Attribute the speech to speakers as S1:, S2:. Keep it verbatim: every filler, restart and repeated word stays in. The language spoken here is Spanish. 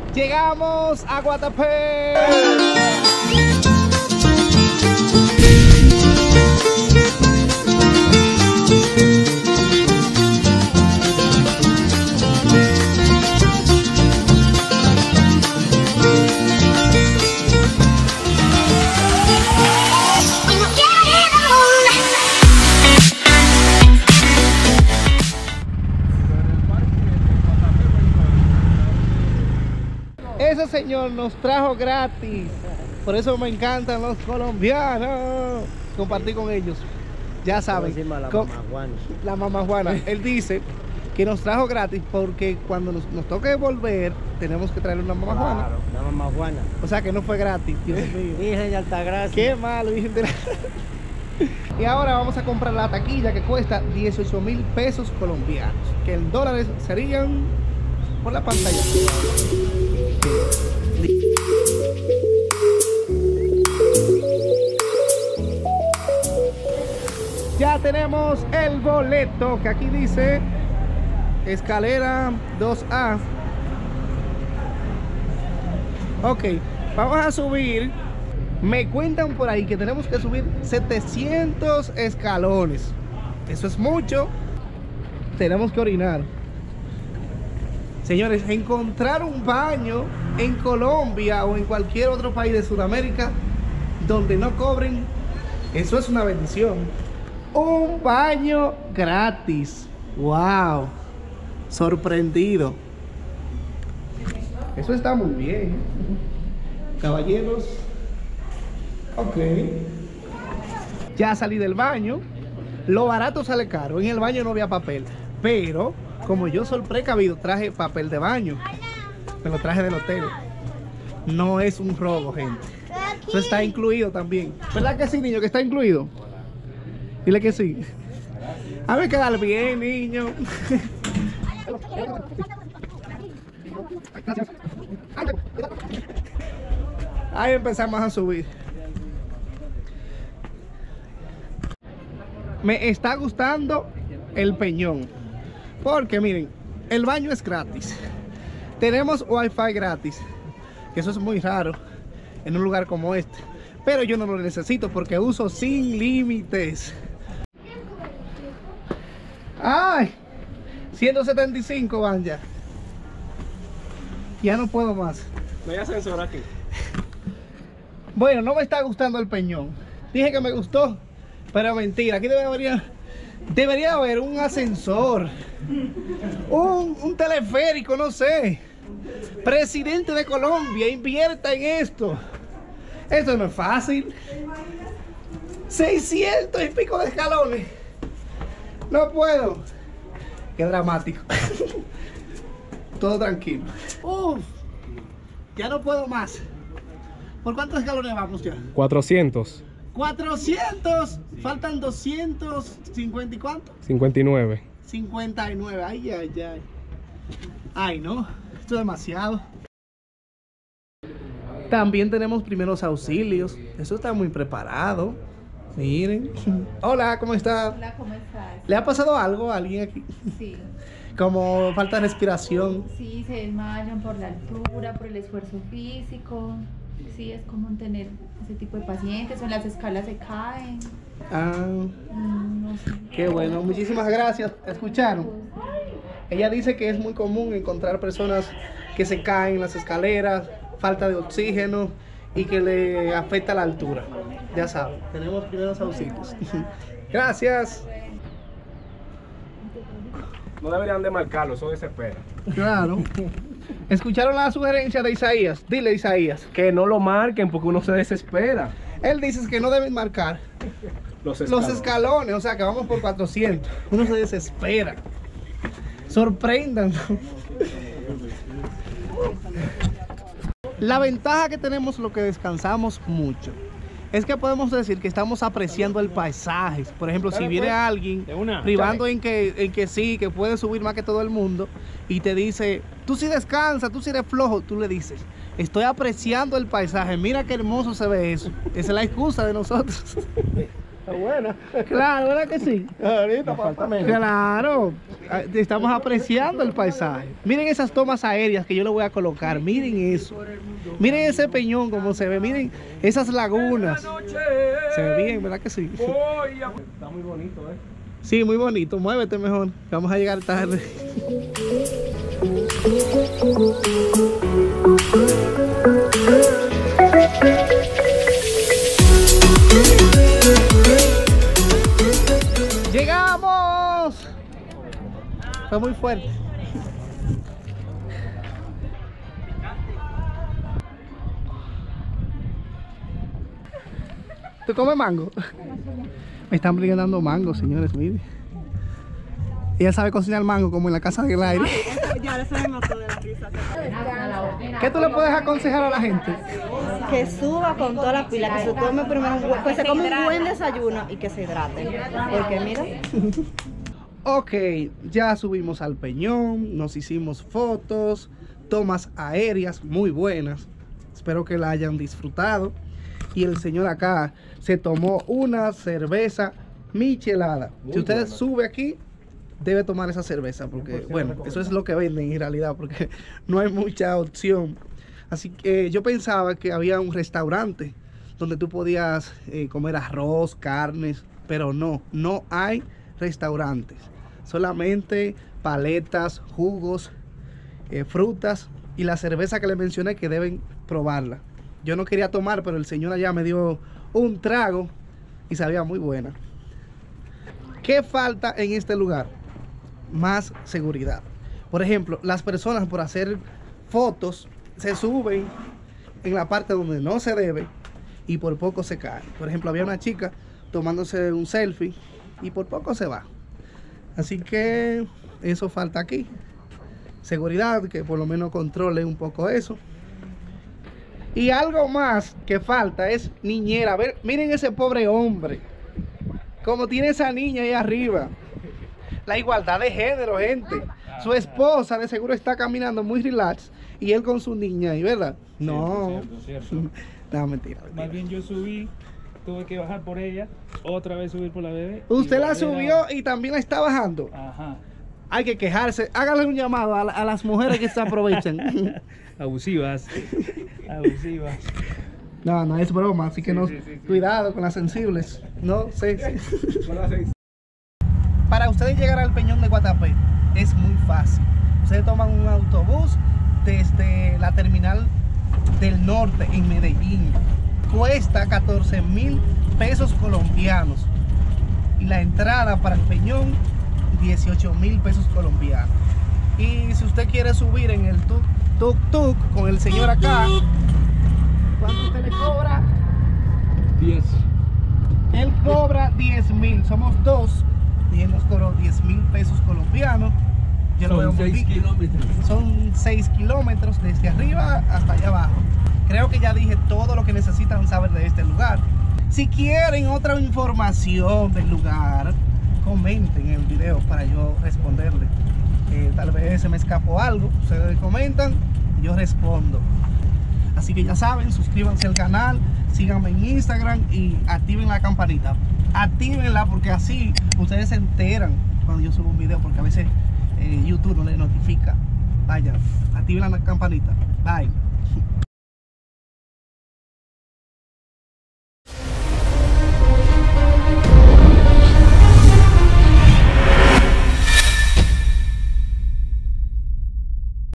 S1: Llegamos a Guatapé. Ese señor nos trajo gratis, por eso me encantan los colombianos. Compartí con ellos, ya saben,
S2: La
S1: con,
S2: mamá Juana.
S1: la mamá Juana. Él dice que nos trajo gratis porque cuando nos, nos toque volver tenemos que traerle una mamá
S2: Claro,
S1: Juana.
S2: la mamá Juana.
S1: O sea que no fue gratis, Dios mío.
S2: Virgen de Altagracia.
S1: Qué malo, Virgen de la... Y ahora vamos a comprar la taquilla que cuesta dieciocho mil pesos colombianos, que en dólares serían por la pantalla. Ya tenemos el boleto que aquí dice escalera dos A. Ok, vamos a subir. Me cuentan por ahí que tenemos que subir setecientos escalones. Eso es mucho. Tenemos que orinar. Señores, encontrar un baño en Colombia o en cualquier otro país de Sudamérica donde no cobren, eso es una bendición. Un baño gratis. Wow. Sorprendido. Eso está muy bien. Caballeros. Ok. Ya salí del baño. Lo barato sale caro. En el baño no había papel. Pero como yo soy precavido, traje papel de baño. Me lo traje del hotel. No es un robo, gente. Eso está incluido también. ¿Verdad que sí, niño? Que está incluido. Dile que sí. A ver, quedar bien, niño. Ahí empezamos a subir. Me está gustando el peñón. Porque miren, el baño es gratis. Tenemos wifi gratis. Que eso es muy raro en un lugar como este. Pero yo no lo necesito porque uso sin límites. ¡Ay! ciento setenta y cinco van ya. Ya no puedo más.
S3: No hay ascensor aquí.
S1: Bueno, no me está gustando el peñón. Dije que me gustó, pero mentira. Aquí debería, debería haber un ascensor. Un, un teleférico, no sé. Presidente de Colombia, invierta en esto. Esto no es fácil. seiscientos y pico de escalones. No puedo. Qué dramático. Todo tranquilo. Uf, ya no puedo más. ¿Por cuántos escalones vamos ya?
S3: cuatrocientos.
S1: cuatrocientos. Faltan doscientos cincuenta y cuánto.
S3: cincuenta y nueve.
S1: cincuenta y nueve. Ay, ay, ay. Ay, no. Esto es demasiado. También tenemos primeros auxilios. Eso está muy preparado. Miren. Hola, ¿cómo está?
S4: Hola, ¿cómo estás?
S1: ¿Le ha pasado algo a alguien aquí?
S4: Sí,
S1: Como falta de respiración.
S4: sí, se desmayan por la altura, por el esfuerzo físico. Sí, es común tener ese tipo de pacientes, o en las escalas se caen.
S1: Ah,
S4: Mm, no sé.
S1: qué bueno. Muchísimas gracias. ¿Escucharon? Ella dice que es muy común encontrar personas que se caen en las escaleras, falta de oxígeno y que le afecta la altura. Ya saben, tenemos primeros auxilios. Gracias.
S3: No deberían de marcarlo, eso desespera.
S1: Claro. ¿Escucharon la sugerencia de Isaías? Dile, Isaías.
S3: Que no lo marquen porque uno se desespera.
S1: Él dice que no deben marcar
S3: Los
S1: los
S3: escalones.
S1: escalones, o sea que vamos por cuatrocientos. Uno se desespera. Sorprendan. La ventaja que tenemos lo que descansamos mucho es que podemos decir que estamos apreciando el paisaje. Por ejemplo, si viene alguien
S3: De una,
S1: privando en que, en que sí, que puede subir más que todo el mundo y te dice, tú sí descansas, tú sí eres flojo, tú le dices, estoy apreciando el paisaje, mira qué hermoso se ve eso. Esa es la excusa de nosotros.
S3: Está buena.
S1: Claro, ¿verdad que sí?
S3: Ahorita falta menos.
S1: Claro, estamos apreciando el paisaje. Miren esas tomas aéreas que yo le voy a colocar, miren eso. Miren ese peñón como se ve, miren esas lagunas. Se ve bien, ¿verdad que sí?
S3: Está muy bonito, ¿eh?
S1: Sí, muy bonito, muévete mejor, vamos a llegar tarde. ¡Llegamos! Fue muy fuerte. ¿Tú comes mango? Me están brindando mango, señores, miren. Ella sabe cocinar mango como en la casa del aire.
S2: Ya eso me mató de la risa.
S1: ¿Qué tú le puedes aconsejar a la gente?
S2: Que suba con toda la pila, que se tome primero un buen, que se come un buen desayuno y que se hidrate. Porque mira.
S1: Ok, ya subimos al peñón, nos hicimos fotos, tomas aéreas muy buenas. Espero que la hayan disfrutado. Y el señor acá se tomó una cerveza michelada. Muy si usted buena. Sube aquí, debe tomar esa cerveza, porque bueno, eso es lo que venden en realidad, porque no hay mucha opción. Así que yo pensaba que había un restaurante donde tú podías eh, comer arroz, carnes, pero no, no hay restaurantes. Solamente paletas, jugos, eh, frutas y la cerveza que les mencioné que deben probarla. Yo no quería tomar, pero el señor allá me dio un trago y sabía muy buena. ¿Qué falta en este lugar? Más seguridad. Por ejemplo, las personas por hacer fotos se suben en la parte donde no se debe y por poco se caen. Por ejemplo, había una chica tomándose un selfie y por poco se va. Así que eso falta aquí. Seguridad, que por lo menos controle un poco eso. Y algo más que falta es niñera. A ver, miren ese pobre hombre, como tiene esa niña ahí arriba. La igualdad de género, gente. Su esposa de seguro está caminando muy relax y él con su niña ahí, ¿verdad? No,
S5: cierto, cierto, cierto.
S1: No, mentira, mentira.
S5: Más bien yo subí, tuve que bajar por ella, otra vez subir por la bebé.
S1: Usted la subió y también la está bajando.
S5: Ajá.
S1: Hay que quejarse. Hágale un llamado a, la, a las mujeres que se aprovechan.
S5: Abusivas. Abusivas.
S1: No, no es broma, así que
S5: Sí,
S1: no,
S5: sí, sí, sí.
S1: cuidado con las sensibles. No, sí, sí. Para ustedes llegar al Peñón de Guatapé es muy fácil. Ustedes toman un autobús desde la terminal del norte en Medellín. Cuesta catorce mil pesos colombianos. Y la entrada para el Peñón, dieciocho mil pesos colombianos. Y si usted quiere subir en el tuk tuk tuk con el señor acá, ¿cuánto usted le cobra?
S5: diez.
S1: Él cobra diez mil, somos dos y él nos cobró diez mil pesos colombianos. Yo lo veo
S5: Son
S1: muy
S5: seis
S1: bien.
S5: kilómetros.
S1: Son seis kilómetros desde arriba hasta allá abajo. Creo que ya dije todo lo que necesitan saber de este lugar. Si quieren otra información del lugar, comenten en el video para yo responderle. Eh, tal vez se me escapó algo, ustedes comentan y yo respondo. Así que ya saben, suscríbanse al canal, síganme en Instagram y activen la campanita. Actívenla porque así ustedes se enteran cuando yo subo un video, porque a veces eh, YouTube no les notifica. Vayan, activen la campanita. Bye.